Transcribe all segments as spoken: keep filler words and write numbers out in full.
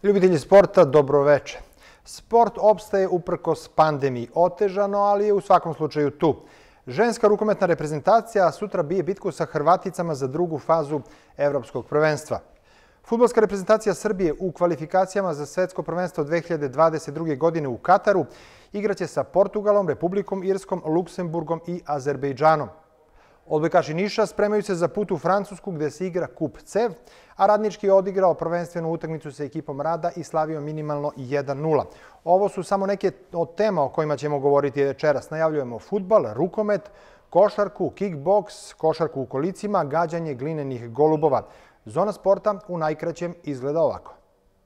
Ljubitelji sporta, dobroveče. Sport opstaje uprkos pandemiji, otežano, ali je u svakom slučaju tu. Ženska rukometna reprezentacija sutra bije bitku sa Hrvaticama za drugu fazu Evropskog prvenstva. Fudbalska reprezentacija Srbije u kvalifikacijama za Svetsko prvenstvo dve hiljade dvadeset druge. godine u Kataru igraće sa Portugalom, Republikom Irskom, Luksemburgom i Azerbejdžanom. Odbojkaši Niša spremaju se za put u Francusku gde se igra Kup C E V, a Radnički je odigrao prvenstvenu utakmicu sa ekipom Rada i slavio minimalno jedan nula. Ovo su samo neke od tema o kojima ćemo govoriti večeras. Najavljujemo fudbal, rukomet, košarku, kickboks, košarku u kolicima, gađanje glinenih golubova. Zona sporta u najkraćem izgleda ovako.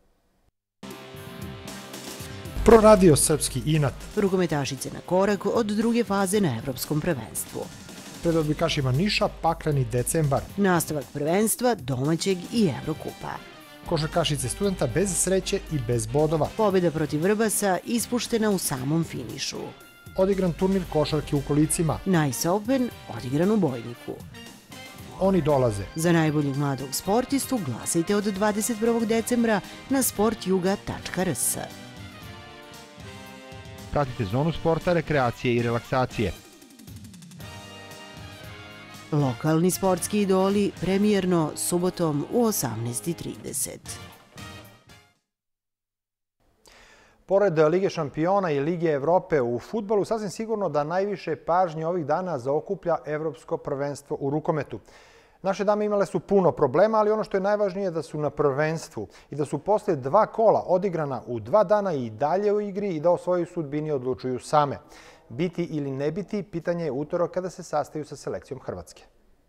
Proradio srpski inat. Rukometašice na korak od druge faze na Evropskom prvenstvu. Pred odbojkašima Niša pakleni decembar. Nastavak prvenstva, domaćeg i Evrokupa. Košarkašice Studenta bez sreće i bez bodova. Pobjeda protiv Vrbasa ispuštena u samom finišu. Odigran turnir košarke u kolicima. Nice Open odigran u Bojniku. Oni dolaze. Za najboljeg mladog sportistu glasajte od dvadeset prvog decembra na sportjuga tačka r s. Pratite Zonu sporta, rekreacije i relaksacije. Lokalni sportski idoli premijerno subotom u osamnaest i trideset. Pored Lige šampiona i Lige Evrope u fudbalu, sasvim sigurno da najviše pažnje ovih dana zaokuplja Evropsko prvenstvo u rukometu. Naše dame imale su puno problema, ali ono što je najvažnije je da su na prvenstvu i da su posle dva kola odigrana u dva dana i dalje u igri i da o svojoj sudbini odlučuju same. Biti ili ne biti, pitanje je utorak kada se sastaju sa selekcijom Hrvatske.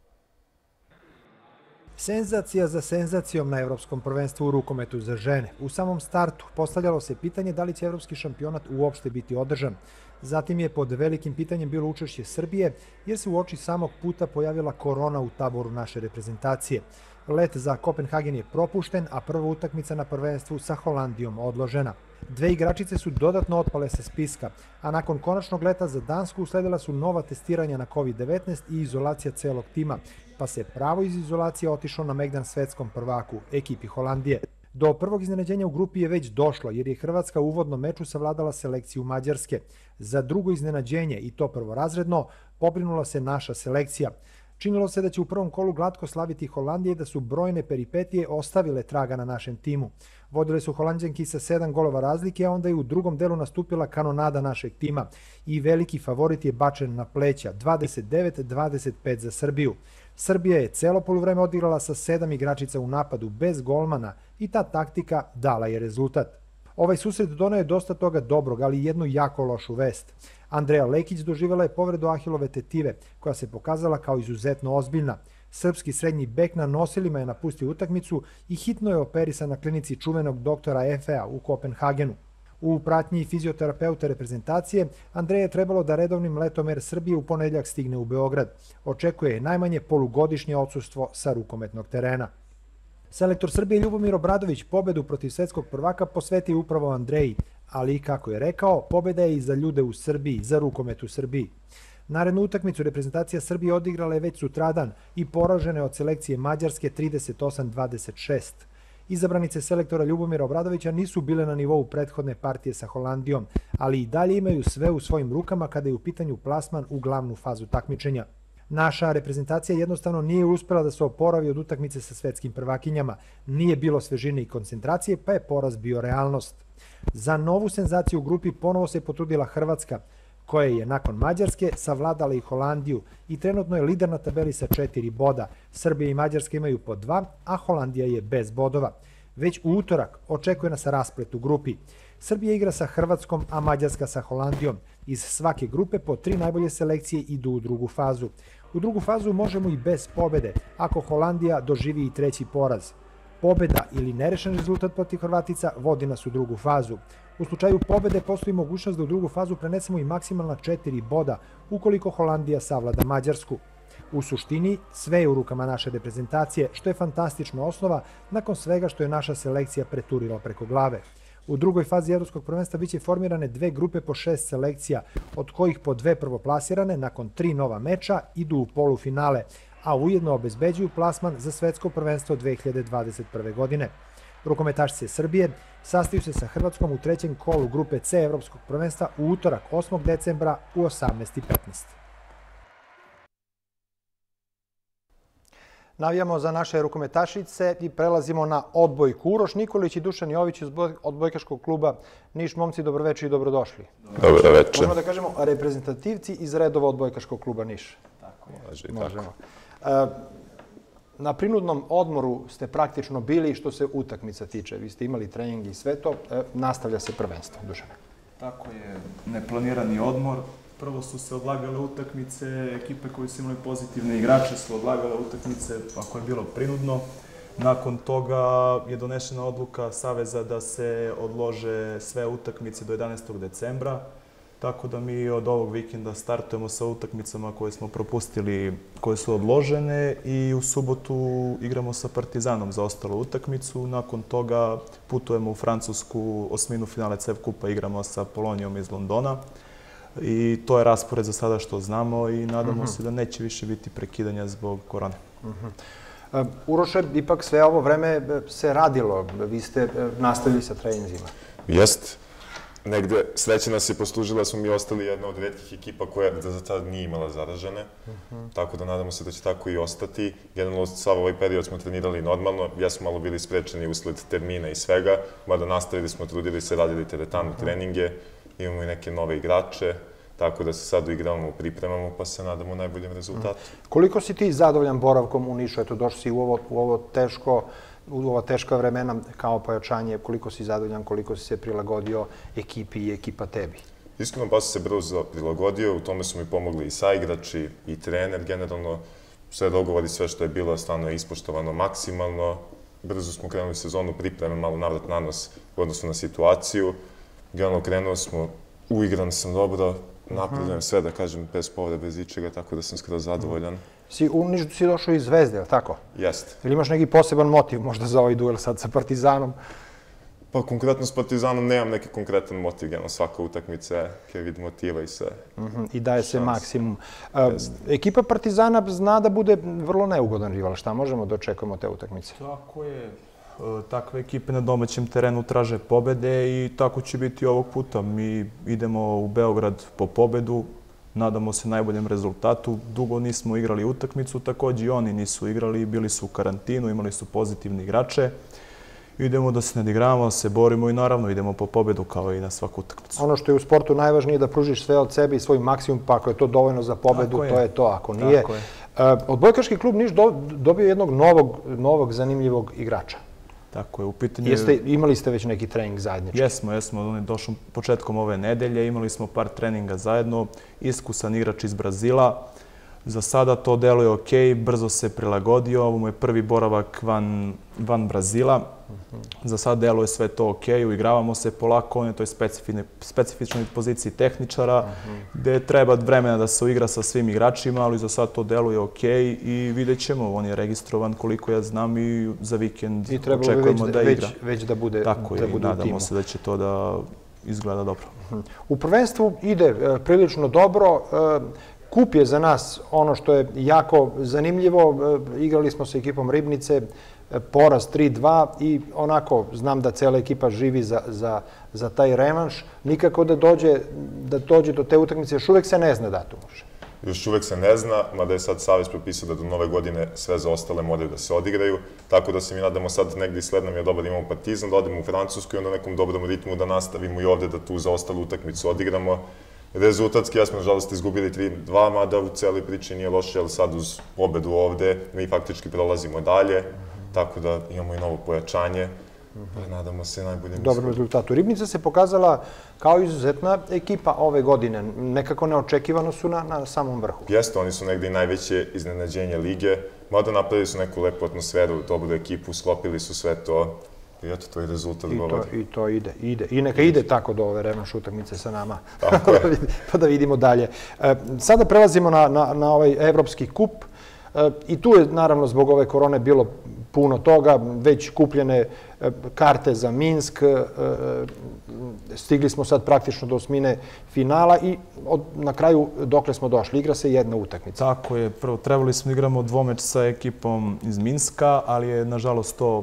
Senzacija za senzacijom na Evropskom prvenstvu u rukometu za žene. U samom startu postavljalo se pitanje da li će Evropski šampionat uopšte biti održan. Zatim je pod velikim pitanjem bilo učešće Srbije, jer se uoči samog puta pojavila korona u taboru naše reprezentacije. Let za Kopenhagen je propušten, a prva utakmica na prvenstvu sa Holandijom odložena. Dve igračice su dodatno otpale sa spiska, a nakon konačnog leta za Dansku usledila su nova testiranja na kovid devetnaest i izolacija celog tima, pa se pravo iz izolacije otišlo na megdan svetskom prvaku, ekipi Holandije. Do prvog iznenađenja u grupi je već došlo, jer je Hrvatska u uvodnom meču savladala selekciju Mađarske. Za drugo iznenađenje, i to prvorazredno, pobrinula se naša selekcija. Činilo se da će u prvom kolu glatko slaviti Holandije i da su brojne peripetije ostavile traga na našem timu. Vodile su Holanđanki sa sedam golova razlike, a onda je u drugom delu nastupila kanonada našeg tima i veliki favorit je bačen na pleća, dvadeset devet dvadeset pet za Srbiju. Srbija je celo poluvreme odigrala sa sedam igračica u napadu bez golmana i ta taktika dala je rezultat. Ovaj susret doneo je dosta toga dobrog, ali i jednu jako lošu vest. Andreja Lekić doživjela je povredu ahilove tetive, koja se pokazala kao izuzetno ozbiljna. Srpski srednji bek na nosilima je napustio utakmicu i hitno je operisan na klinici čuvenog doktora Efea u Kopenhagenu. U pratnji fizioterapeuta reprezentacije, Andreja je trebalo da redovnim letom Er Srbije u ponedeljak stigne u Beograd. Očekuje je najmanje polugodišnje odsustvo sa rukometnog terena. Selektor Srbije Ljubomir Obradović pobedu protiv svetskog prvaka posvetio upravo Andreji, ali i kako je rekao, pobeda je i za ljude u Srbiji, za rukomet u Srbiji. Narednu utakmicu reprezentacija Srbije odigrala je već sutradan i poražene od selekcije Mađarske trideset osam dvadeset šest. Izabranice selektora Ljubomira Obradovića nisu bile na nivou prethodne partije sa Holandijom, ali i dalje imaju sve u svojim rukama kada je u pitanju plasman u glavnu fazu takmičenja. Naša reprezentacija jednostavno nije uspela da se oporavi od utakmice sa svetskim prvakinjama, nije bilo svežine i koncentracije, pa je poraz bio realnost. Za novu senzaciju u grupi ponovo se potrudila Hrvatska, koja je nakon Mađarske savladala i Holandiju i trenutno je lider na tabeli sa četiri boda. Srbija i Mađarska imaju po dva, a Holandija je bez bodova. Već u utorak očekuje nas rasplet u grupi. Srbija igra sa Hrvatskom, a Mađarska sa Holandijom. Iz svake grupe po tri najbolje selekcije idu u drugu fazu. U drugu fazu možemo i bez pobede, ako Holandija doživi i treći poraz. Pobeda ili nerešen rezultat protiv Hrvatica vodi nas u drugu fazu. U slučaju pobede postoji mogućnost da u drugu fazu prenesemo i maksimalna četiri boda ukoliko Holandija savlada Mađarsku. U suštini, sve je u rukama naše reprezentacije, što je fantastična osnova nakon svega što je naša selekcija preturila preko glave. U drugoj fazi Evropskog prvenstva biće formirane dve grupe po šest selekcija, od kojih po dve prvoplasirane nakon tri nova meča idu u polufinale, a ujedno obezbeđuju plasman za Svetsko prvenstvo dve hiljade dvadeset prve. godine. Rukometašice Srbije sastaju se sa Hrvatskom u trećem kolu grupe C Evropskog prvenstva u utorak osmog decembra u osamnaest i petnaest. Navijamo za naše rukometašice i prelazimo na odbojku. Uroš Nikolić i Dušan Jović iz odbojkaškog kluba Niš. Momci, dobroveče i dobrodošli. Dobroveče. Možemo da kažemo reprezentativci iz redova odbojkaškog kluba Niš. Tako je. Možemo. Na prinudnom odmoru ste praktično bili što se utakmica tiče. Vi ste imali trening i sve to. Nastavlja se prvenstvo. Dušane. Tako je. Neplanirani odmor. Prvo su se odlagale utakmice, ekipe koje su imali pozitivne igrače su odlagale utakmice ako je bilo prinudno. Nakon toga je donešena odluka Saveza da se odlože sve utakmice do jedanaestog decembra. Tako da mi od ovog vikenda startujemo sa utakmicama koje smo propustili, koje su odložene i u subotu igramo sa Partizanom za ostalu utakmicu. Nakon toga putujemo u Francusku, osminu finale C E F kupa igramo sa Polonijom iz Londona. I to je raspored za sada što znamo i nadamo se da neće više biti prekidanja zbog korone. Uroše, ipak sve ovo vreme se radilo. Vi ste nastavili sa treninzima. Jest. Negde sreća nas je poslužila, smo mi ostali jedna od retkih ekipa koja za sad nije imala zaražene. Tako da nadamo se da će tako i ostati. Generalno, sav ovaj period smo trenirali normalno. Ja smo malo bili sprečeni usled termina i svega, mada nastavili smo, trudili se, radili teretanu treninge. Imamo i neke nove igrače, tako da se sad uigravamo, pripremamo, pa se nadamo najboljem rezultatu. Koliko si ti zadovoljan boravkom u Nišu? Eto, došli si u ovo teško, u ova teška vremena kao pojačanje. Koliko si zadovoljan, koliko si se prilagodio ekipi i ekipa tebi? Iskreno, pa sam se brzo prilagodio, u tome su mi pomogli i saigrači i trener. Generalno, sve dogovori, sve što je bilo, stvarno je ispoštovano maksimalno. Brzo smo krenuli sezonu pripreme, malo navrat na nos u odnosu na situaciju. Generalno, krenuo smo, uigran sam dobro, napravljam sve, da kažem, bez povrede, bez ičega, tako da sam skroz zadovoljan. U Niš si došao iz Zvezde, je li tako? Jeste. Ili imaš neki poseban motiv možda za ovaj duel sad sa Partizanom? Pa konkretno s Partizanom nemam neki konkretan motiv, generalno svaka utakmica je vid motiva i sve. I daje se maksimum. Ekipa Partizana zna da bude vrlo neugodan rival. Šta možemo da očekujemo te utakmice? Tako je. Takve ekipe na domaćem terenu traže pobede i tako će biti ovog puta. Mi idemo u Beograd po pobedu, nadamo se najboljem rezultatu. Dugo nismo igrali utakmicu, također i oni nisu igrali, bili su u karantinu, imali su pozitivne igrače. Idemo da se nadigravamo, da se borimo i naravno idemo po pobedu kao i na svaku utakmicu. Ono što je u sportu najvažnije je da pružiš sve od sebe i svoj maksimum, pa ako je to dovoljno za pobedu, to je to. Ako nije... Odbojkaški klub Niš dobio jednog novog zanimljivog igrača. Tako je, u pitanju... Imali ste već neki trening zajednički? Jesmo, jesmo. On je došao početkom ove nedelje. Imali smo par treninga zajedno. Iskusan igrač iz Brazila. Za sada to deluje okej, brzo se prilagodio. Ovo mu je prvi boravak van Brazila. Za sad deluje sve to okej, uigravamo se polako. On je toj specifičnoj poziciji tehničara, gde treba vremena da se uigra sa svim igračima, ali za sad to deluje okej i vidjet ćemo. On je registrovan, koliko ja znam, i za vikend očekujemo da igra. I trebalo već da bude u timu. Tako je, i nadamo se da će to da izgleda dobro. U prvenstvu ide prilično dobro. Kup je za nas ono što je jako zanimljivo. Igrali smo sa ekipom Ribnice, poraz tri dva i onako znam da cela ekipa živi za taj revanš. Nikako da dođe do te utakmice, još uvek se ne zna datum. Još uvek se ne zna, mada je sad Savez propisao da do nove godine sve za ostale moraju da se odigraju, tako da se mi nadamo sad negdje sled nam je dobro da imamo Partizan, da odemo u Francusku i onda u nekom dobrom ritmu da nastavimo i ovde da tu za ostalu utakmicu odigramo. Rezultatski, ja smo nažalost izgubili tri dva, mada u celoj priči nije loše, ali sad uz pobedu ovde mi faktički prolazimo dalje, tako da imamo i novo pojačanje. Nadamo se najboljim dobrom rezultatu. Ribnica se pokazala kao izuzetna ekipa ove godine. Nekako neočekivano su na samom vrhu. Jeste, oni su negde i najveće iznenađenje lige. Mada napravili su neku lepu atmosferu, dobru ekipu, sklopili su sve to. I eto, to je rezultat govori. I to ide, ide. I neka ide tako do ove revanš utakmice sa nama. Tako je. Pa da vidimo dalje. Sada prelazimo na ovaj evropski kup. I tu je, naravno, zbog ove korone bilo puno toga, već kupljene karte za Minsk, stigli smo sad praktično do osmine finala i na kraju dokle smo došli. Igra se jedna utakmica. Tako je. Prvo, trebali smo igramo dvomeč sa ekipom iz Minska, ali je, nažalost, to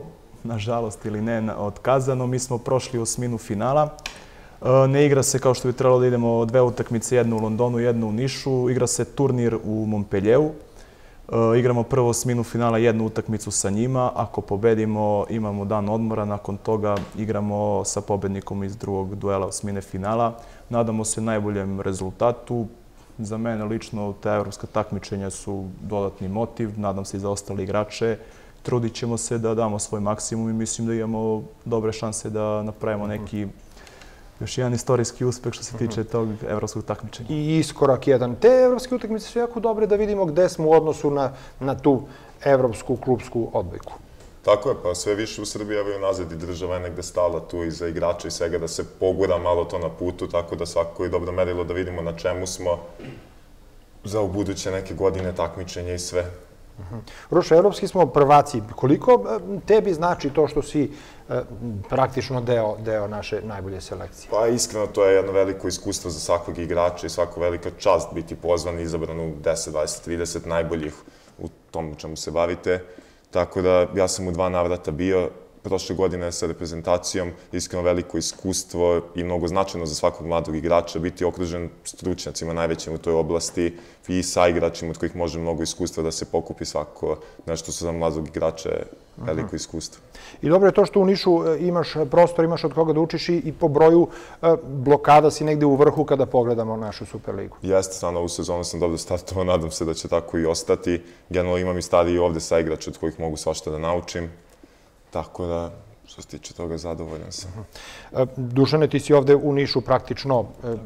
nažalost ili ne, otkazano. Mi smo prošli osminu finala. Ne igra se kao što bi trebalo da idemo dve utakmice, jednu u Londonu, jednu u Nišu. Igra se turnir u Montpellieru. Igramo prvo osminu finala, jednu utakmicu sa njima. Ako pobedimo, imamo dan odmora. Nakon toga igramo sa pobednikom iz drugog duela osmine finala. Nadamo se najboljem rezultatu. Za mene lično ta evropska takmičenja su dodatni motiv. Nadam se i za ostale igrače. Trudit ćemo se da damo svoj maksimum i mislim da imamo dobre šanse da napravimo neki još jedan istorijski uspeh što se tiče tog evropskog takmičenja. I iskorak jedan. Te evropske utakmice su jako dobre da vidimo gde smo u odnosu na, na tu evropsku klubsku odbojku. Tako je, pa sve više u Srbiji evo i nazad i država je negde stala tu i za igrače i svega da se pogura malo to na putu, tako da svako je dobro merilo da vidimo na čemu smo za u buduće neke godine takmičenja i sve. Uroš, evropski smo prvaci. Koliko tebi znači to što si praktično deo, deo naše najbolje selekcije? Pa iskreno, to je jedno veliko iskustvo za svakog igrača i svako velika čast biti pozvan i izabran u deset, dvadeset, trideset najboljih u tom čemu se bavite. Tako da ja sam u dva navrata bio prošle godine sa reprezentacijom, iskreno veliko iskustvo i mnogo značajno za svakog mladog igrača, biti okružen stručnjacima najvećim u toj oblasti i sa igračima od kojih može mnogo iskustva da se pokupi svako nešto što za mladog igrača je veliko iskustvo. I dobro je to što u Nišu imaš prostor, imaš od koga da učiš i po broju blokada si negde u vrhu kada pogledamo našu Superligu. Jeste, stvarno ovu sezonu sam dobro startovao, nadam se da će tako i ostati. Generalno imam i stariji ovde sa igrača od kojih mogu svašta da naučim. Tako da, što se tiče toga, zadovoljan sam. Dušane, ti si ovde u Nišu praktično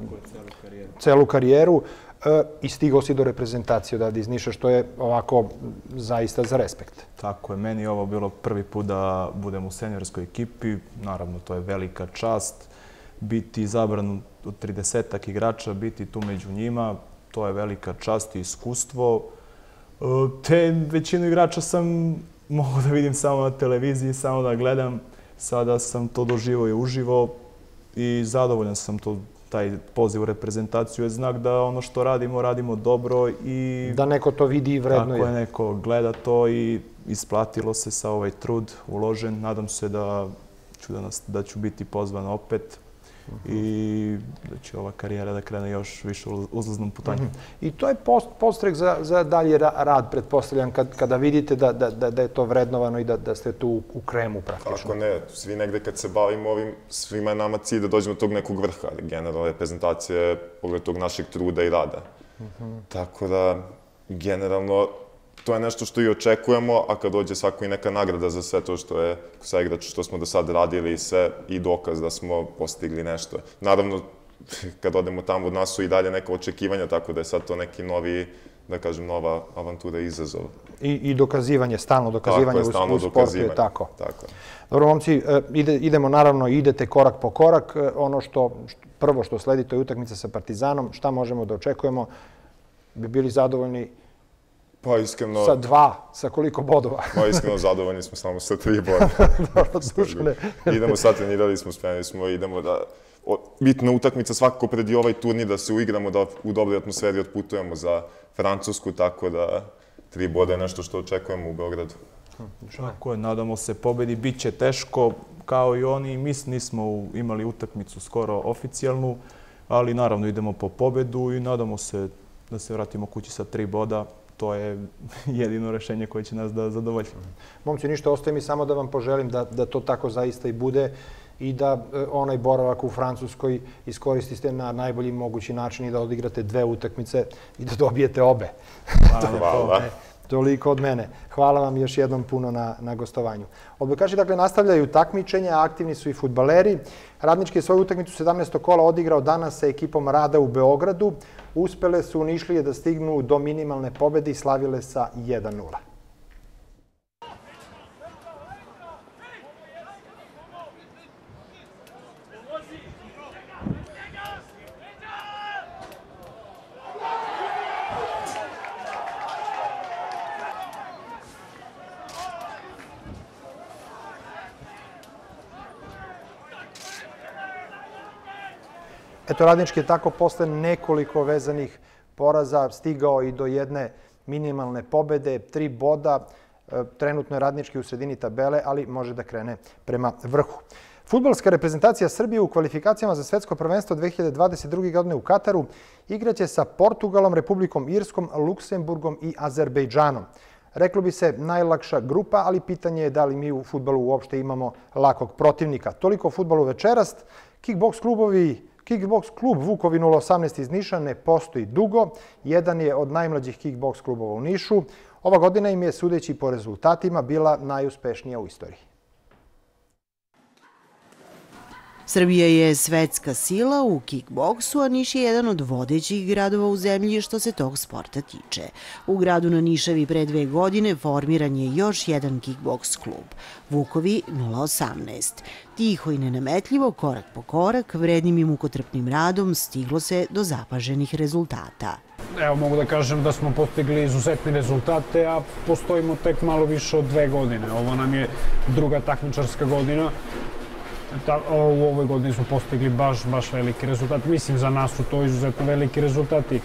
celu karijeru i stigao si do reprezentacije odavde iz Niša, što je ovako zaista za respekt. Tako je, meni je ovo bilo prvi put da budem u seniorskoj ekipi. Naravno, to je velika čast. Biti izabran od tridesetak igrača, biti tu među njima, to je velika čast i iskustvo. Te većinu igrača sam mogu da vidim samo na televiziji, samo da gledam. Sada sam to doživao i uživo i zadovoljan sam to, taj poziv u reprezentaciju je znak da ono što radimo, radimo dobro i... Da neko to vidi i vrednuje. Tako je, neko gleda to i isplatilo se sa ovaj trud uložen. Nadam se da ću, da nas, da ću biti pozvan opet i da će ova karijera da krene još više uzlaznom putanjem. I to je podstrek za, za dalje rad, pretpostavljam, kad, kada vidite da, da, da je to vrednovano i da, da ste tu u kremu praktično. Tako ne, svi negde kad se bavimo ovim, svima je nama cilj da dođemo do tog nekog vrha, ali generalno reprezentacija je pogled tog našeg truda i rada. Tako da, generalno, to je nešto što i očekujemo, a kad dođe svako i neka nagrada za sve to što je sa igrač, što smo do sad radili i sve, i dokaz da smo postigli nešto. Naravno, kad odemo tamo od nas su i dalje neka očekivanja, tako da je sad to neki novi, da kažem, nova avantura i izazov. I, i dokazivanje, stalno dokazivanje tako je, stalno u, u sportu je tako. Tako je. Dobro, momci, ide, idemo naravno, idete korak po korak. Ono što, prvo što sledi, to je utakmica sa Partizanom. Šta možemo da očekujemo? Bi bili zadovoljni Pa iskreno... Sa dva, sa koliko bodova? Pa iskreno zadovoljni smo samo sa tri boda. Dobro, Dušane. Idemo sad, trenirali smo, spremni smo, idemo da... Bitna utakmica svakako pred i ovaj turnir da se uigramo, da u dobroj atmosferi otputujemo za Francusku, tako da tri boda je nešto što očekujemo u Beogradu. Tako je, nadamo se pobedi. Biće teško, kao i oni. Mi nismo imali utakmicu skoro oficijalnu, ali naravno idemo po pobedu i nadamo se da se vratimo kući sa tri boda. To je jedino rešenje koje će nas da zadovolji. Momci, ništa, ostaje mi samo da vam poželim da, da to tako zaista i bude i da onaj boravak u Francuskoj iskoristite na najbolji mogući način i da odigrate dve utakmice i da dobijete obe. Hvala. Toliko od mene. Hvala vam još jednom puno na, na gostovanju. Odbojkaši, dakle, nastavljaju takmičenja, aktivni su i fudbaleri. Radnički je svoju utakmicu sedamnaestog kola odigrao danas sa ekipom Rada u Beogradu. Uspele su Nišlije da stignu do minimalne pobede i slavile sa jedan nula. Eto, Radnički je tako posle nekoliko vezanih poraza stigao i do jedne minimalne pobede, tri boda. Trenutno je Radnički u sredini tabele, ali može da krene prema vrhu. Fudbalska reprezentacija Srbije u kvalifikacijama za svetsko prvenstvo dve hiljade dvadeset druge. godine u Kataru igraće sa Portugalom, Republikom Irskom, Luksemburgom i Azerbejdžanom. Reklo bi se najlakša grupa, ali pitanje je da li mi u fudbalu uopšte imamo lakog protivnika. Toliko o fudbalu večeras. Kickboks klubovi Kickboks klub Vukovi nula osamnaest iz Niša ne postoji dugo. Jedan je od najmlađih kickboks klubova u Nišu. Ova godina im je, sudeći po rezultatima, bila najuspešnija u istoriji. Srbija je svetska sila u kickboksu, a Niš je jedan od vodećih gradova u zemlji što se tog sporta tiče. U gradu na Nišavi pre dve godine formiran je još jedan kickboks klub, Vukovi nula osamnaest. Tiho i nenametljivo, korak po korak, vrednim i mukotrpnim radom stiglo se do zapaženih rezultata. Evo, mogu da kažem da smo postigli izuzetne rezultate, a postojimo tek malo više od dve godine. Ovo nam je druga takmičarska godina. U ovoj godini smo postigli baš, baš veliki rezultat. Mislim, za nas su to izuzetno veliki rezultati.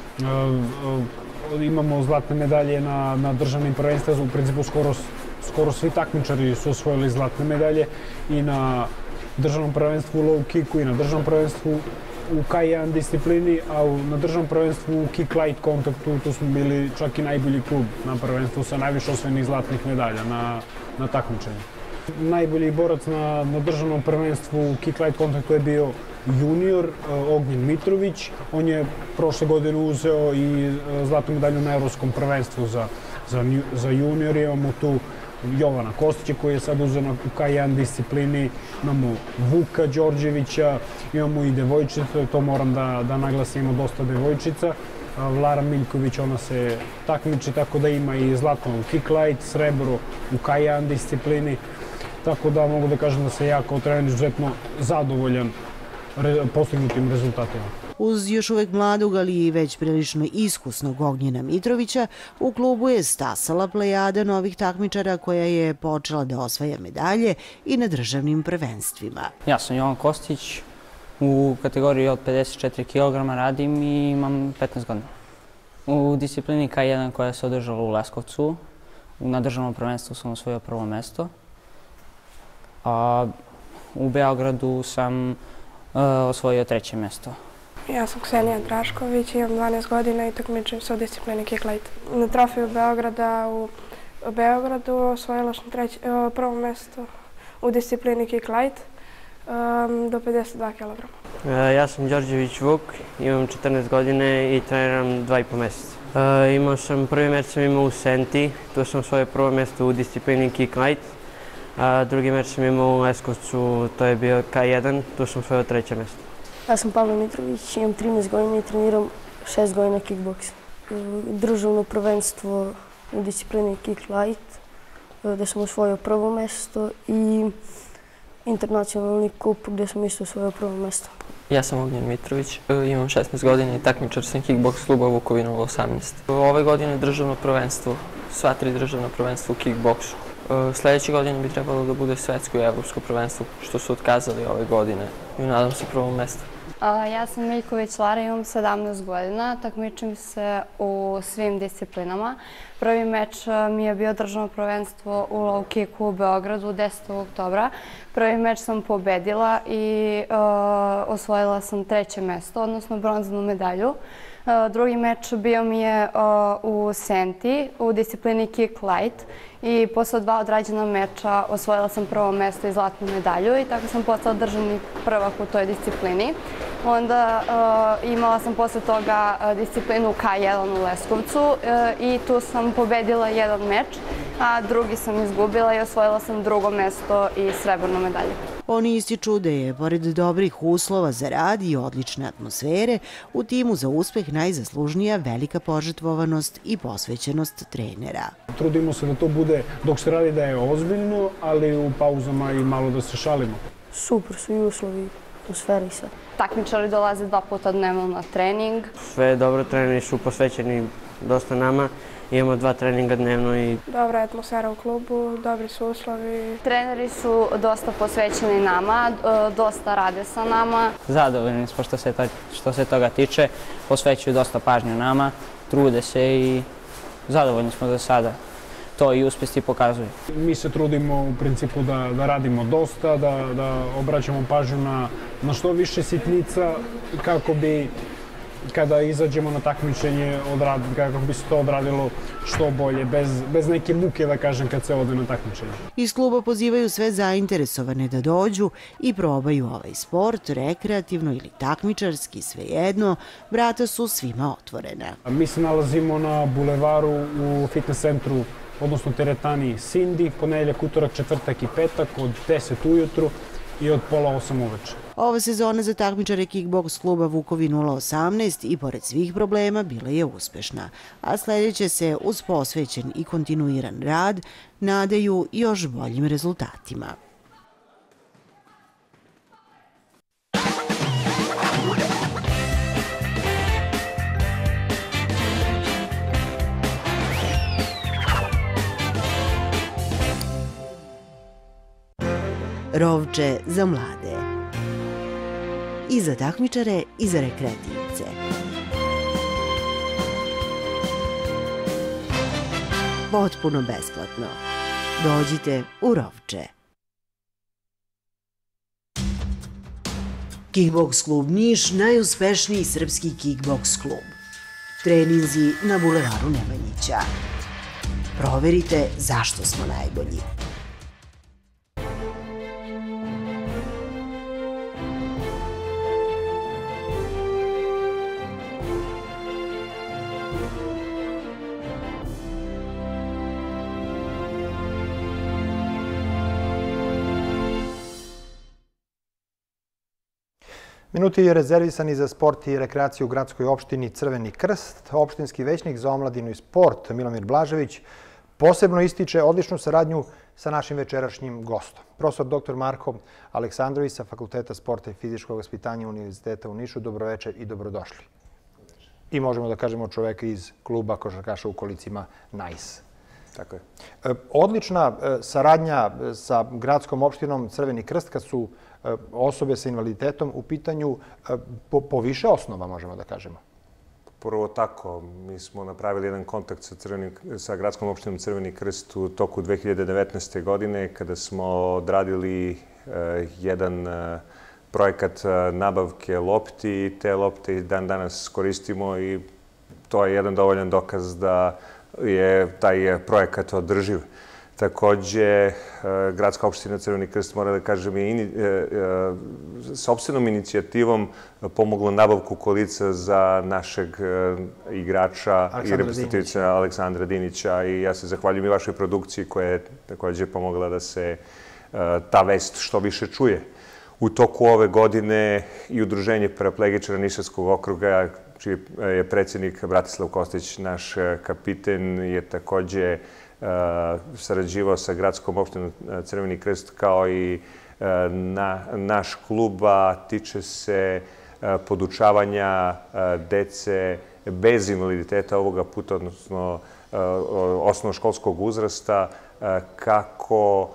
Imamo zlatne medalje na, na državnim prvenstvima, u principu skoro, skoro svi takmičari su osvojili zlatne medalje i na državnom prvenstvu u low kicku i na državnom prvenstvu u K jedan disciplini, a na državnom prvenstvu u kick light kontaktu tu smo bili čak i najbolji klub na prvenstvu sa najviše osvojenih zlatnih medalja na, na takmičenju. Najbolji borac na, na državnom prvenstvu u kick light kontaktu je bio junior Ognjen Mitrović. On je prošle godine uzeo i zlatnu medalju na evropskom prvenstvu za, za, za junior. Imamo tu Jovana Kostića koji je sad uzeo u K jedan disciplini, imamo Vuka Đorđevića, imamo i devojčice, to moram da, da naglasim, ima dosta devojčica. Vlara Miljković, ona se takmiči, tako da ima i zlato u kick light, srebro u K jedan disciplini. Tako da mogu da kažem da se ja kao trener izuzetno zadovoljan postignutim rezultatima. Uz još uvek mladog, ali i već prilično iskusnog Ognjena Mitrovića, u klubu je stasala plejada novih takmičara koja je počela da osvaja medalje i na državnim prvenstvima. Ja sam Jovan Kostić, u kategoriji od pedeset četiri kilograma radim i imam petnaest godina. U disciplini K jedan koja se održala u Leskovcu, na državnom prvenstvu sam osvojio prvo mesto. A u Beogradu sam uh, osvojio treće mesto. Ja sam Ksenija Drašković, imam dvanaest godina i takmičim se u disciplini kick light. Na trofeju Beograda u Beogradu osvojila sam treće, uh, prvo mesto u disciplini kick light um, do pedeset dva kilograma. Uh, ja sam Đorđević Vuk, imam četrnaest godine i treniram dva i po meseca. Uh, imao sam prvi meč sam imao u Senti, tu sam osvojio prvo mesto u disciplini kick light. A drugi meč sam imao u Leskovcu, to je bio K jedan, tu sam osvojio treće mesto. Ja sam Pavle Mitrović, imam trinaest godina i treniram šest godina kickboks. Državno prvenstvo u disciplini kick light, gde sam osvojio prvo mesto, i internacionalni kup gde sam isto osvojio prvo mesto. Ja sam Ognjen Mitrović, imam šesnaest godina i takmičar sam kickboks kluba Vukovi nula osamnaest. Ove godine državno prvenstvo, sva tri državna prvenstva u kickboksu. Sljedeće godine bi trebalo da bude svetsko i evropsko prvenstvo, što su otkazali ove godine i nadam se prvom mestu. Ja sam Miljković Lara, imam sedamnaest godina, takmičim se u svim disciplinama. Prvi meč mi je bio državno prvenstvo u low kicku u Beogradu desetog oktobra. Prvi meč sam pobedila i uh, osvojila sam treće mesto, odnosno bronzanu medalju. Uh, drugi meč bio mi je uh, u Senti u disciplini kick light i posle dva odrađena meča osvojila sam prvo mesto i zlatnu medalju i tako sam postala državni prvak u toj disciplini. Onda uh, imala sam posle toga uh, disciplinu K jedan u Leskovcu uh, i tu sam pobedila jedan meč, a drugi sam izgubila i osvojila sam drugo mesto i srebrnu medalju. Oni ističu da je, pored dobrih uslova za rad i odlične atmosfere, u timu za uspeh najzaslužnija velika požrtvovanost i posvećenost trenera. Trudimo se da to bude, dok se radi, da je ozbiljno, ali u pauzama i malo da se šalimo. Super su i uslovi, atmosfera i sve. Takmičari dolaze dva puta dnevno na trening. Sve dobro, treneri su posvećeni dosta nama. Imamo dva treninga dnevno i... Dobra je atmosfera u klubu, dobri su uslovi. Treneri su dosta posvećeni nama, dosta rade sa nama. Zadovoljni smo što se, to, što se toga tiče, posvećuju dosta pažnju nama, trude se i zadovoljni smo za sada. to i uspjesti pokazuju. Mi se trudimo u principu da, da radimo dosta, da, da obraćamo pažnju na, na što više sitnica kako bi kada izađemo na takmičenje, odrad, kako bi se to odradilo što bolje, bez, bez neke muke, da kažem, kad se ode na takmičenje. Iz kluba pozivaju sve zainteresovane da dođu i probaju ovaj sport, rekreativno ili takmičarski, svejedno, vrata su svima otvorena. Mi se nalazimo na bulevaru u fitness centru, odnosno teretani Cindy, ponedeljak, utorak, četvrtak i petak od deset ujutru i od pola osam uveče. Ova sezona za takmičare kickboks kluba Vukovi nula osamnaest i pored svih problema bila je uspešna, a sljedeće se uz posvećen i kontinuiran rad nadaju još boljim rezultatima. Rovče za mlade. I za takmičare i za rekreativce. Potpuno besplatno. Dođite u Rovče. Kickboks klub Niš, najuspešniji srpski kickboks klub. Treninzi na bulevaru Nemanjića. Proverite zašto smo najbolji. Minuti rezervisani za sport i rekreaciju u gradskoj opštini Crveni krst. Opštinski većnik za omladinu i sport Milomir Blažević posebno ističe odličnu saradnju sa našim večerašnjim gostom. Profesor doktor Marko Aleksandrović sa Fakulteta sporta i fizičkog vaspitanja Univerziteta u Nišu. Dobroveče i dobrodošli. I možemo da kažemo čoveka iz kluba košarkaša u kolicima Nice. Tako je. Odlična saradnja sa gradskom opštinom Crveni krst kad su osobe sa invaliditetom u pitanju po više osnova, možemo da kažemo. Prvo tako. Mi smo napravili jedan kontakt sa gradskom opštinom Crveni krst u toku dve hiljade devetnaeste. godine kada smo odradili jedan projekat nabavke lopti i te lopte i dan danas koristimo i to je jedan dovoljan dokaz da je taj projekat održiv. Takođe, gradska opština Crveni krst, mora da kažem, je sopstvenom inicijativom pomogla nabavku kolica za našeg igrača i reprezentativca Aleksandra Dinića i ja se zahvaljujem i vašoj produkciji koja je takođe pomogla da se ta vest što više čuje. U toku ove godine i Udruženje paraplegičara Nišavskog okruga, čiji je predsjednik Bratislav Kostić, naš kapiten, je takođe sarađivao sa gradskom opštinom Crveni krst kao i naš klub, a tiče se podučavanja dece bez invaliditeta ovoga puta, odnosno osnovnoškolskog uzrasta, kako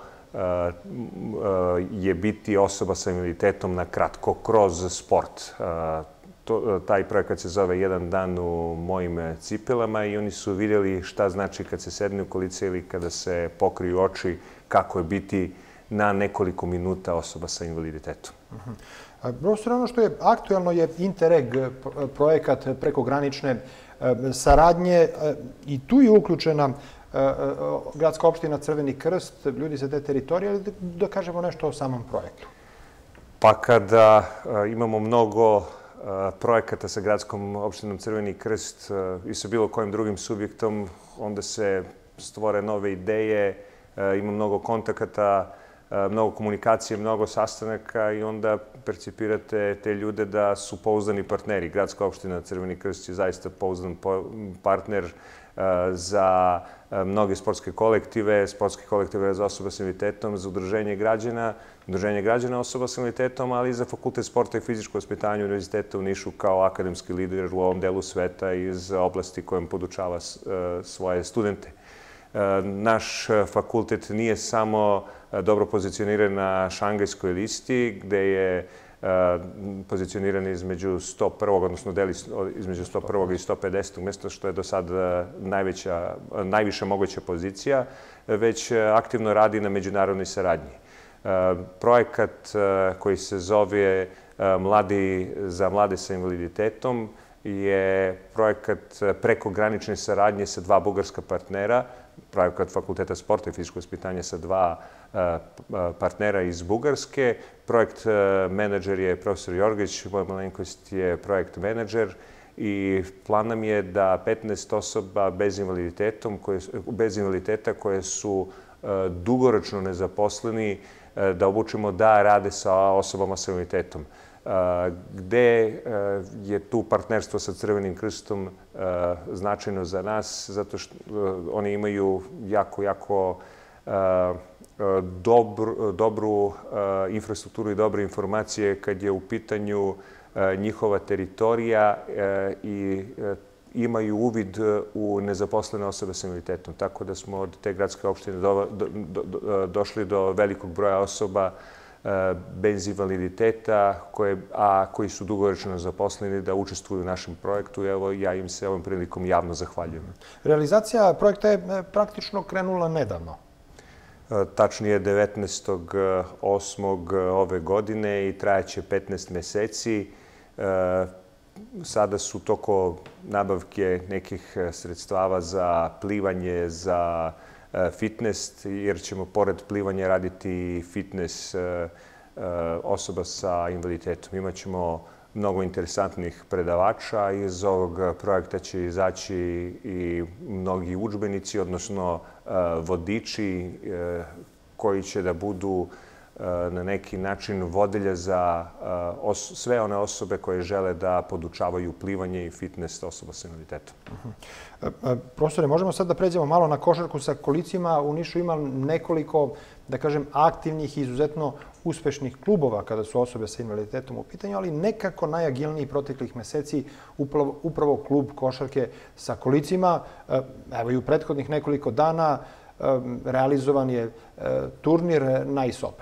je biti osoba sa invaliditetom na kratko kroz sport. Taj projekat se zove Jedan dan u mojim cipelama i oni su vidjeli šta znači kad se sedne u kolica ili kada se pokriju oči, kako je biti na nekoliko minuta osoba sa invaliditetom. Profesor, ono što je aktuelno je Interreg projekat prekogranične saradnje i tu je uključena gradska opština Crveni krst, ljudi sa te teritorije, ali da kažemo nešto o samom projektu. Pa kada imamo mnogo projekata sa gradskom opštinom Crveni krst i sa bilo kojim drugim subjektom, onda se stvore nove ideje, ima mnogo kontakata, mnogo komunikacije, mnogo sastanaka i onda percipirate te ljude da su pouzdani partneri. Gradska opština Crveni krst je zaista pouzdan partner za mnoge sportske kolektive, sportske kolektive za osobe s invaliditetom, za udruženje građana, udruženje građana osoba s invaliditetom, ali i za Fakultet sporta i fizičko vaspitanje Univerziteta u Nišu kao akademski lider u ovom delu sveta iz oblasti kojom podučava svoje studente. Naš fakultet nije samo dobro pozicioniran na šangajskoj listi, gde je pozicionirani između sto prvog, odnosno deli između sto prvog i sto pedesetog mjesta, što je do sad najveća, najviša moguća pozicija, već aktivno radi na međunarodnoj saradnji. Projekat koji se zove Mladi za mlade sa invaliditetom je projekat prekogranične saradnje sa dva bugarska partnera, projekat Fakulteta sporta i fizičkog vaspitanja sa dva partnera iz Bugarske. Projekt menadžer je profesor Jorgić, moja malenkost je projekt menadžer i plan nam je da petnaest osoba bez bez invaliditeta koje su dugoročno nezaposleni da obučimo da rade sa osobama sa invaliditetom. Gde je tu partnerstvo sa Crvenim krstom značajno za nas, zato što oni imaju jako, jako dobru infrastrukturu i dobre informacije kad je u pitanju njihova teritorija i imaju uvid u nezaposlene osobe sa invaliditetom. Tako da smo od te gradske opštine došli do velikog broja osoba bez invaliditeta, a koji su dugoročno zaposleni da učestvuju u našem projektu. Evo, ja im se ovom prilikom javno zahvaljujem. Realizacija projekta je praktično krenula nedavno. Tačnije devetnaestog osmog ove godine i trajaće petnaest meseci. Sada su toko nabavke nekih sredstava za plivanje, za fitness, jer ćemo pored plivanja raditi fitness osoba sa invaliditetom. Imaćemo mnogo interesantnih predavača. Iz ovog projekta će izaći i mnogi udžbenici, odnosno vodiči koji će da budu na neki način vodilja za sve one osobe koje žele da podučavaju plivanje i fitness osoba sa invaliditetom. Profesore, možemo sad da pređemo malo na košarku sa kolicima. U Nišu ima nekoliko, da kažem, aktivnih i izuzetno uspešnih klubova kada su osobe sa invaliditetom u pitanju, ali nekako najagilniji proteklih meseci upravo klub košarke sa kolicima. Evo i u prethodnih nekoliko dana realizovan je turnir Nice Open.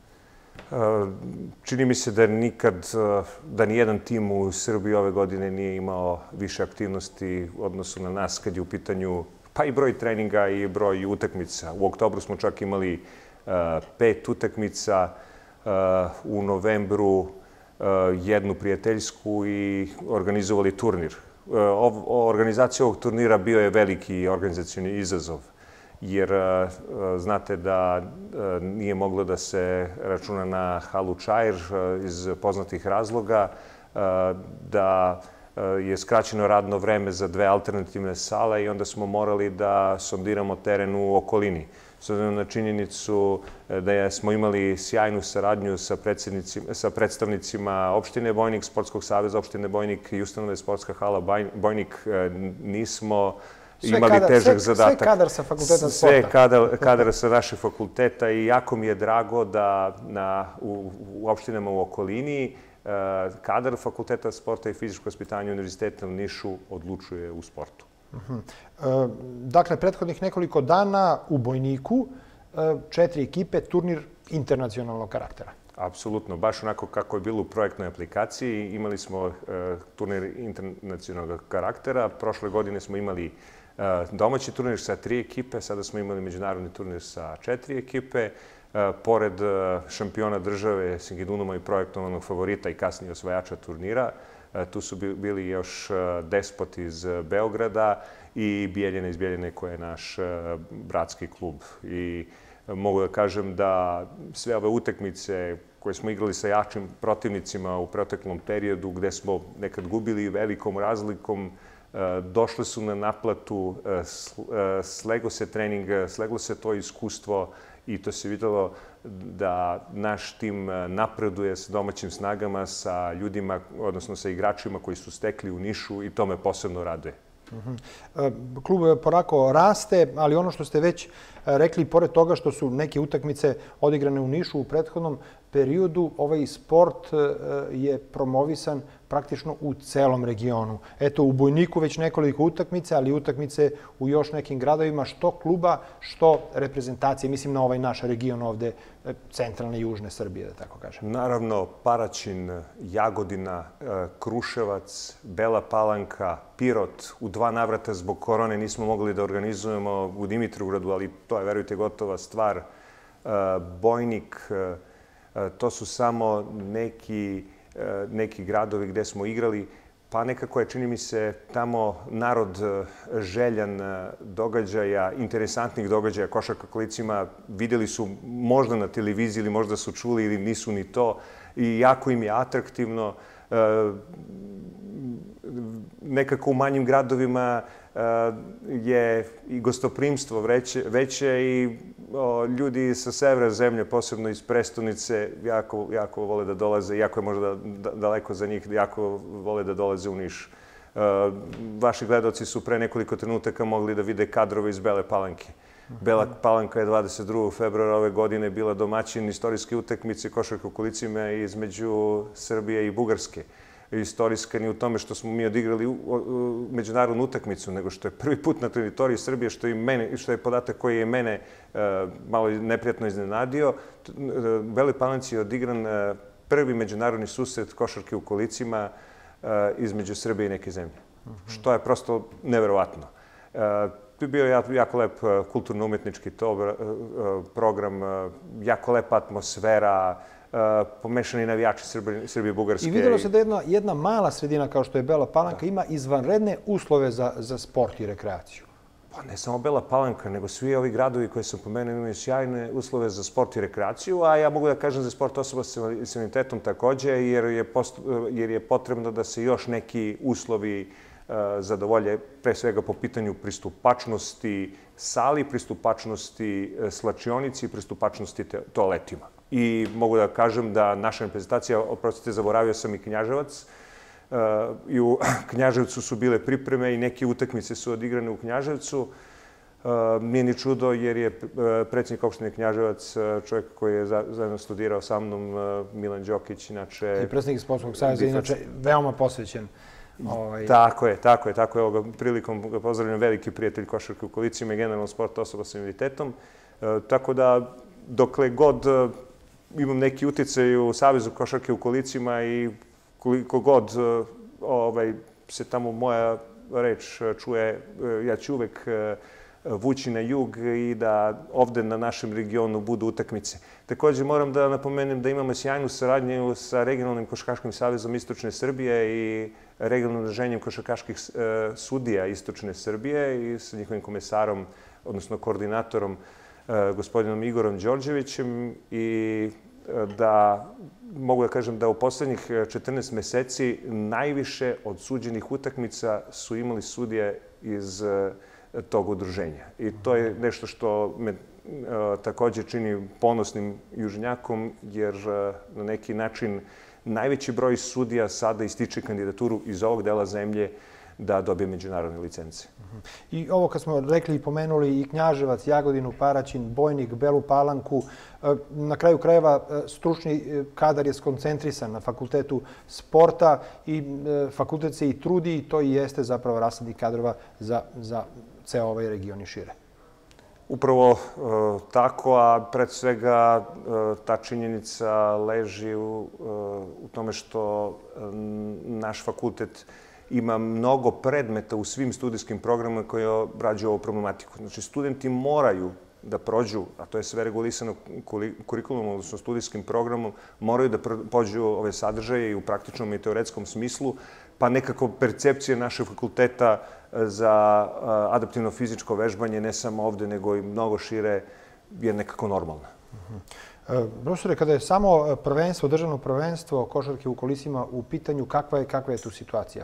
Čini mi se da nikad, da nijedan tim u Srbiji ove godine nije imao više aktivnosti u odnosu na nas kad je u pitanju pa i broj treninga i broj utakmica. U oktobru smo čak imali pet utakmica, u novembru jednu prijateljsku i organizovali turnir. Organizacija ovog turnira bio je veliki organizacioni izazov, jer znate da nije moglo da se računa na halu Čair iz poznatih razloga, da je skraćeno radno vreme za dve alternativne sale i onda smo morali da sondiramo teren u okolini. S obzirom na činjenicu da smo imali sjajnu saradnju sa predstavnicima opštine Bojnik, Sportskog saveza opštine Bojnik i ustanove Sportska hala Bojnik, nismo imali težak zadatak. Sve kadar sa fakulteta sporta. Sve kadar sa našeg fakulteta i jako mi je drago da u opštinama u okolini kadar fakulteta sporta i fizičkog vaspitanja Univerziteta u Nišu odlučuje u sportu. Dakle, prethodnih nekoliko dana u Bojniku četiri ekipe, turnir internacionalnog karaktera. Apsolutno. Baš onako kako je bilo u projektnoj aplikaciji. Imali smo turnir internacionalnog karaktera. Prošle godine smo imali domaći turnir sa tri ekipe, sada smo imali međunarodni turnir sa četiri ekipe. Pored šampiona države, Singidunuma i projektovanog favorita i kasnije osvajača turnira, tu su bili još Despot iz Beograda i Bijeljina iz Bijeljine koja je naš bratski klub. I mogu da kažem da sve ove utakmice koje smo igrali sa jačim protivnicima u proteklom periodu, gde smo nekad gubili velikom razlikom, došle su na naplatu, slego se trening, sleglo se to iskustvo i to se videlo da naš tim napreduje sa domaćim snagama, sa ljudima, odnosno sa igračima koji su stekli u Nišu i to me posebno raduje. Klub porako raste, ali ono što ste već rekli, pored toga što su neke utakmice odigrane u Nišu u prethodnom periodu ovaj sport je promovisan praktično u celom regionu. Eto, u Bojniku već nekoliko utakmice, ali utakmice u još nekim gradovima, što kluba, što reprezentacije. Mislim na ovaj naš region ovde, centralne i južne Srbije, da tako kažem. Naravno, Paraćin, Jagodina, Kruševac, Bela Palanka, Pirot. U dva navrata zbog korone nismo mogli da organizujemo u Dimitrovgradu, ali to je, verujte, gotova stvar. Bojnik, to su samo neki neki gradovi gde smo igrali, pa nekako je, čini mi se, tamo narod željan događaja, interesantnih događaja, košarka kolicima. Videli su možda na televiziji ili možda su čuli ili nisu ni to i jako im je atraktivno. Nekako u manjim gradovima je i gostoprimstvo veće i ljudi sa severa zemlje, posebno iz prestonice, jako, jako vole da dolaze, jako je možda daleko za njih, jako vole da dolaze u Niš. Vaši gledalci su pre nekoliko trenutaka mogli da vide kadrove iz Bele Palanke. Bela Palanka je dvadeset drugog februara ove godine bila domaćin istorijske utakmice košarke u kolicima između Srbije i Bugarske. Istorijska ni u tome što smo mi odigrali međunarodnu utakmicu, nego što je prvi put na teritoriji Srbije, što je podatak koji je mene malo neprijatno iznenadio. Beloj Palanci je odigran prvi međunarodni susret košarke u kolicima između Srbije i neke zemlje, što je prosto neverovatno. To je bio jako lep kulturno-umetnički program, jako lepa atmosfera, pomešani navijači Srbije i Bugarske. I videlo se da jedna mala sredina kao što je Bela Palanka ima izvanredne uslove za sport i rekreaciju. Pa ne samo Bela Palanka, nego svi ovi gradovi koje sam pomenuo imaju sjajne uslove za sport i rekreaciju, a ja mogu da kažem za sport osoba sa invaliditetom takođe, jer je potrebno da se još neki uslovi zadovolje, pre svega po pitanju pristupačnosti sali, pristupačnosti slačionici i pristupačnosti toaletima. I mogu da kažem da naša reprezentacija, oprostite, zaboravio sam i Knjaževac, i u Knjaževcu su bile pripreme i neke utakmice su odigrane u Knjaževcu. Nije ni čudo jer je predsjednik opštine Knjaževac čovjek koji je zajedno studirao sa mnom, Milan Đokić, inače... I predsjednik Sportskog saveza, inače veoma posvećen. Tako je, tako je, tako je. Ovoga prilikom ga pozdravljam, veliki prijatelj košarke u kolicima i generalno sport osoba sa invaliditetom. Tako da, dokle god imam neki uticaj u Savezu košarke u kolicima i koliko god se tamo moja reč čuje, ja ću uvek vući na jug i da ovde na našem regionu budu utakmice. Takođe moram da napomenem da imamo sjajnu saradnju sa Regionalnim košarkaškim savezom Istočne Srbije i Regionalnim udruženjem košarkaških sudija Istočne Srbije i sa njihovim komesarom, odnosno koordinatorom, gospodinom Igorom Đorđevićem, i da mogu da kažem da u poslednjih četrnaest meseci najviše od suđenih utakmica su imali sudije iz tog udruženja. I to je nešto što me takođe čini ponosnim južnjakom, jer na neki način najveći broj sudija sada ističe kandidaturu iz ovog dela zemlje da dobije međunarodne licence. I ovo kad smo rekli i pomenuli i Knjaževac, Jagodinu, Paraćin, Bojnik, Belu Palanku, na kraju krajeva stručni kadar je skoncentrisan na Fakultetu sporta i fakultet se i trudi i to i jeste zapravo rasadnik kadrova za ceo ovaj region i šire. Upravo tako, a pred svega ta činjenica leži u tome što naš fakultet ima mnogo predmeta u svim studijskim programima koji obrađuju ovu problematiku. Znači, studenti moraju da prođu, a to je sve regulisano kurikulumom, odnosno studijskim programom, moraju da prođu ove sadržaje i u praktičnom i teoretskom smislu, pa nekako percepcija našeg fakulteta za adaptivno fizičko vežbanje, ne samo ovde, nego i mnogo šire, je nekako normalna. Profesore, kada je samo prvenstvo, državno prvenstvo košarke u kolicima u pitanju, kakva je tu situacija?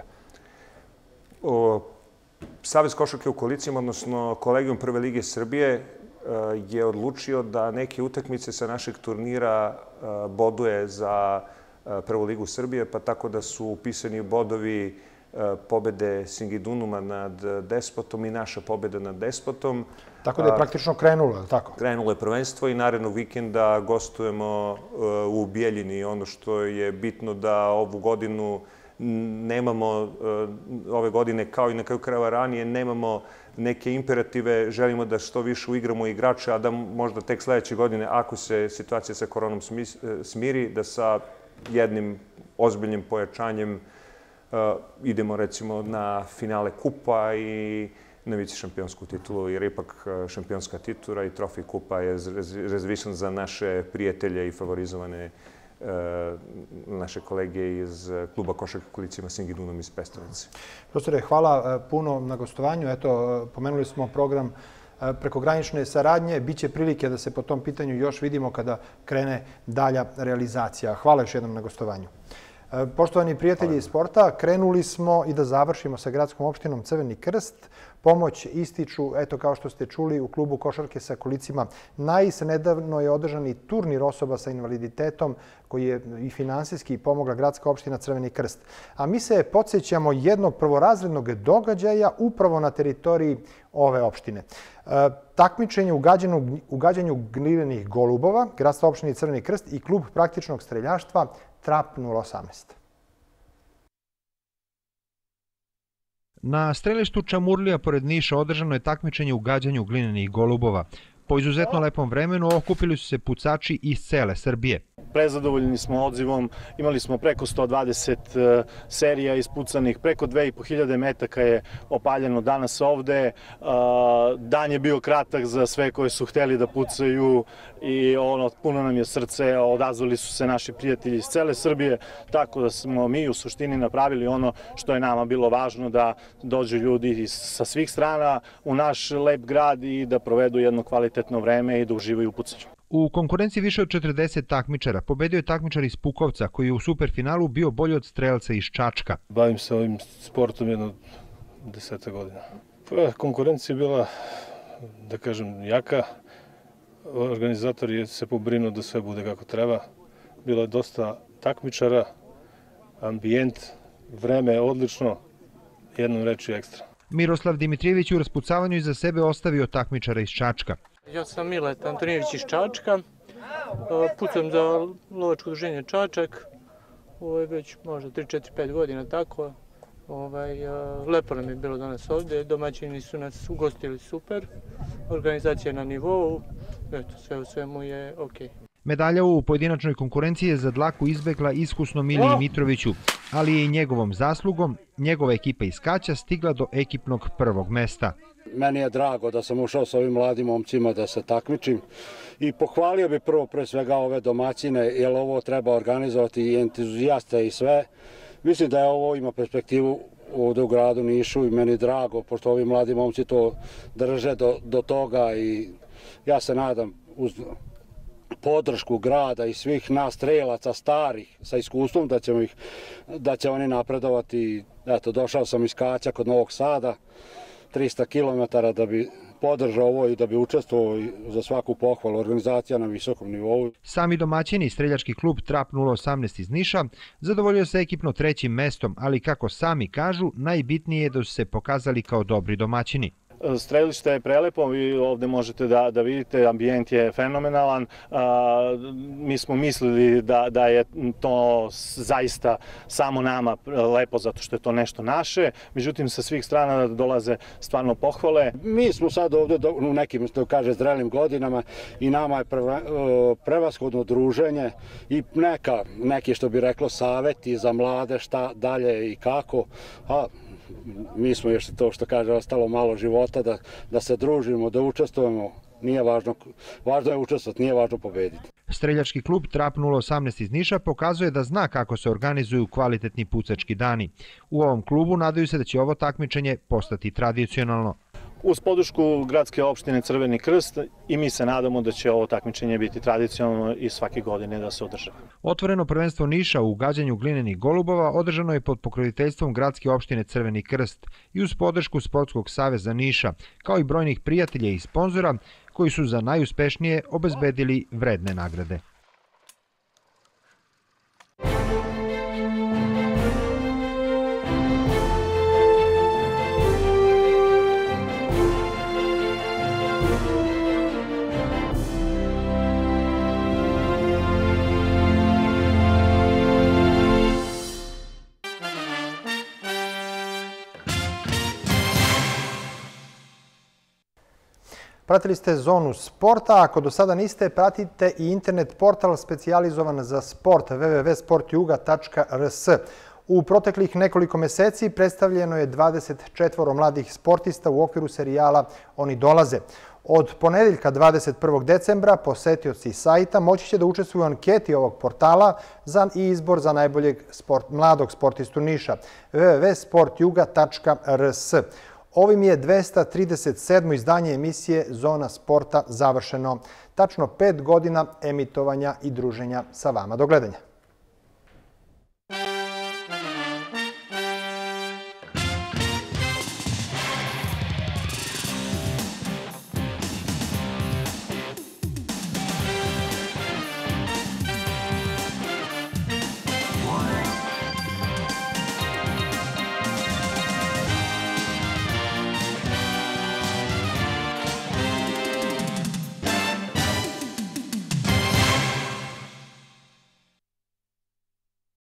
Savez košarke u kolicima, odnosno Kolegijum Prve lige Srbije, je odlučio da neke utakmice sa našeg turnira boduje za Prvu ligu Srbije, pa tako da su upisani bodovi pobede Singidunuma nad Despotom i naša pobeda nad Despotom. Tako da je praktično krenulo, je li tako? Krenulo je prvenstvo i narednog vikenda gostujemo u Bijeljini. Ono što je bitno da ovu godinu nemamo, ove godine kao i na kraju krajeva ranije, nemamo neke imperative, želimo da što više uigramo igrače, a da možda tek sledeće godine, ako se situacija sa koronom smiri, da sa jednim ozbiljnim pojačanjem idemo recimo na finale kupa i na vice šampionsku titulu, jer ipak šampionska titula i trofej kupa je rezervisan za naše prijatelje i favorizovane naše kolege iz kluba košarke kolicima Singidunum iz Pestovnice. Profesore, hvala puno na gostovanju. Eto, pomenuli smo program prekogranične saradnje. Biće prilike da se po tom pitanju još vidimo kada krene dalja realizacija. Hvala još jednom na gostovanju. Poštovani prijatelji sporta, krenuli smo i da završimo sa gradskom opštinom Crveni krst. Pomoć ističu, eto kao što ste čuli, u klubu košarke sa kolicima Nais. Nedavno je održan i turnir osoba sa invaliditetom koji je i finansijski pomogla gradska opština Crveni krst. A mi se podsjećamo jednog prvorazrednog događaja upravo na teritoriji ove opštine. Takmičenje u gađanju glivenih golubova, gradska opština Crveni krst i klub praktičnog streljaštva Trap nula osamnaest. Na strelištu Čamurlija pored Niša održano je takmičenje u gađanju glinenih golubova. Po izuzetno lepom vremenu okupili su se pucači iz cele Srbije. Prezadovoljni smo odzivom, imali smo preko sto dvadeset serija ispucanih, preko dve i po hiljade metaka je opaljeno danas ovde. Dan je bio kratak za sve koji su hteli da pucaju i ono, puno nam je srce, odazvali su se naši prijatelji iz cele Srbije, tako da smo mi u suštini napravili ono što je nama bilo važno, da dođu ljudi sa svih strana u naš lep grad i da provedu jedno kvalitetno vreme i da uživaju u pucanju. U konkurenciji više od četrdeset takmičara pobedio je takmičar iz Pukovca koji je u superfinalu bio bolji od strelca iz Čačka. Bavim se ovim sportom jedno deseta godina. Konkurencija je bila, da kažem, jaka. Organizator je se pobrinuo da sve bude kako treba. Bilo je dosta takmičara, ambijent, vreme je odlično, jednom reči ekstra. Miroslav Dimitrijević u raspucavanju iza sebe ostavio takmičara iz Čačka. Ja sam Milet Antonijević iz Čačka, pucam za lovačko udruženje Čačak, već možda tri, četiri, pet godina tako. Lepo nam je bilo danas ovde, domaćini su nas ugostili super, organizacija je na nivou, eto, sve u svemu je okej. Medalja u pojedinačnoj konkurenciji je za dlaku izbegla iskusno Miliji Mitroviću, ali je i njegovom zaslugom njegova ekipa iz Kaća stigla do ekipnog prvog mesta. Meni je drago da sam ušao sa ovim mladim momcima da se takmičim i pohvalio bi prvo pre svega ove domaćine, jer ovo treba organizovati i entuzijaste i sve. Mislim da je ovo ima perspektivu ovde u gradu Nišu i meni je drago, pošto ovi mladi momci to drže do, do toga i ja se nadam uz podršku grada i svih nas strelaca starih sa iskustvom da ćemo ih, da će oni napredovati. Eto, došao sam iz Kaća kod Novog Sada, trista kilometara da bi podržao ovo i da bi učestvovao za svaku pohvalu, organizacija na visokom nivou. Sami domaćini, streljački klub Trap nula osamnaest iz Niša, zadovoljio se ekipno trećim mestom, ali kako sami kažu, najbitnije je da su se pokazali kao dobri domaćini. Strelište je prelepo, vi ovde možete da, da vidite, ambijent je fenomenalan. A, mi smo mislili da, da je to zaista samo nama lepo zato što je to nešto naše, međutim sa svih strana dolaze stvarno pohvale. Mi smo sad ovde do, u nekim, što kaže, zrelim godinama i nama je prve, prevashodno druženje i neka, neki što bi reklo saveti za mlade šta dalje i kako, a mi smo još to što kaže ostalo malo života da, da se družimo, da učestvujemo, nije važno, važno je učestvovati, nije važno pobediti. Streljački klub Trap nula osamnaest iz Niša pokazuje da zna kako se organizuju kvalitetni pucački dani. U ovom klubu nadaju se da će ovo takmičenje postati tradicionalno. Uz podršku gradske opštine Crveni krst i mi se nadamo da će ovo takmičenje biti tradicionalno i svake godine da se održava. Otvoreno prvenstvo Niša u gađanju glinenih golubova održano je pod pokroviteljstvom gradske opštine Crveni krst i uz podršku Sportskog saveza Niša, kao i brojnih prijatelja i sponzora koji su za najuspešnije obezbedili vredne nagrade. Pratili ste Zonu sporta. Ako do sada niste, pratite i internet portal specijalizovan za sport w w w tačka sportjuga tačka r s. U proteklih nekoliko meseci predstavljeno je dvadeset četvoro mladih sportista u okviru serijala Oni dolaze. Od ponedeljka dvadeset prvog decembra posetioci sajta moći će da učestvuju u anketi ovog portala za i izbor za najboljeg sport, mladog sportistu Niša w w w tačka sportjuga tačka r s. Ovim je dvesta trideset sedmo izdanje emisije Zona sporta završeno. Tačno pet godina emitovanja i druženja sa vama. Do gledanja.